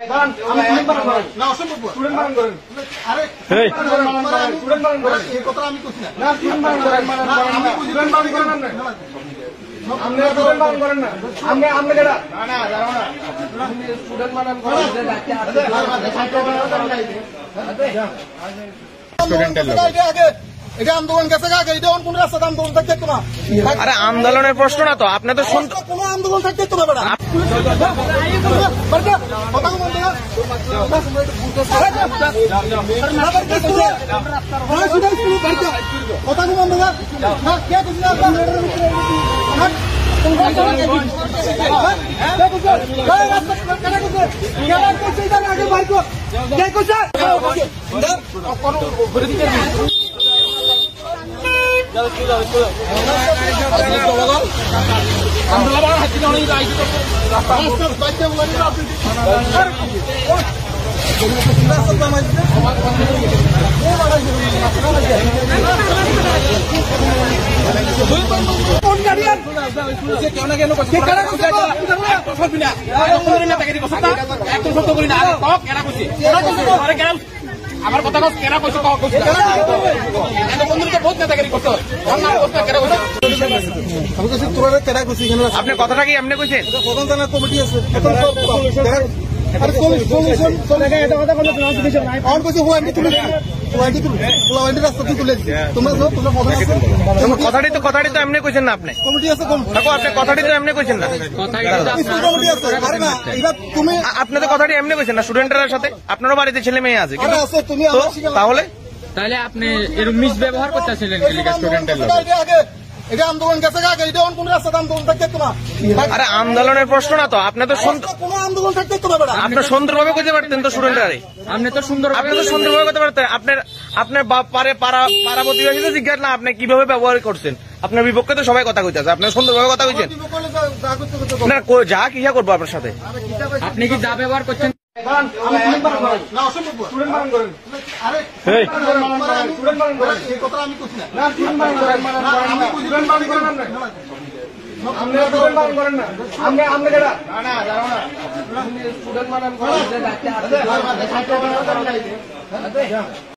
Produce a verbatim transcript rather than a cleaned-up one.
এটা আন্দোলন গেছে আগে এটা কোন রাস্তা আন্দোলন থাকতে তো না। আরে আন্দোলনের প্রশ্ন না তো, আপনি তো কোন আন্দোলন থাকতে তো না। আমার কথা কেনা করছো আপনি কথাটা কি এমনি কইছেন? কমিটি আছে কথাটি তো কথাটি তো এমনি কইছেন না আপনি। কমিটি আছে আপনি কথাটি তো এমনি কইছেন না। আপনি তো কথাটি এমনি কইছেন না স্টুডেন্টের সাথে। আপনারও বাড়িতে ছেলে মেয়ে আছে, তাহলে তাহলে আপনি এরকম মিস ব্যবহার করতেছিলেন স্টুডেন্টের লোক। এটা আন্দোলন গেছে আগে এটা কোন রাস্তা আন্দোলন থাকতে তো না। আরে আন্দোলনের প্রশ্ন না তো, আপনি তো কোন আন্দোলন থাকতে তো না। আপনি সুন্দরভাবে করতে পারতেন তো স্টুডেন্টরা। আপনি তো সুন্দর আপনি তো সুন্দরভাবে করতে পারতেন। আপনার আপনার পারে পাড়া পাড়া প্রতিবেশী তো জিজ্ঞাসা না আপনি কিভাবে ব্যবহার করছেন। আপনার বিপক্ষে তো সবাই কথা কইতেছে, আপনি সুন্দরভাবে কথা কইছেন না। যা কিসা করবো আপনার সাথে? আপনি কি যা ব্যবহার করছেন আমরা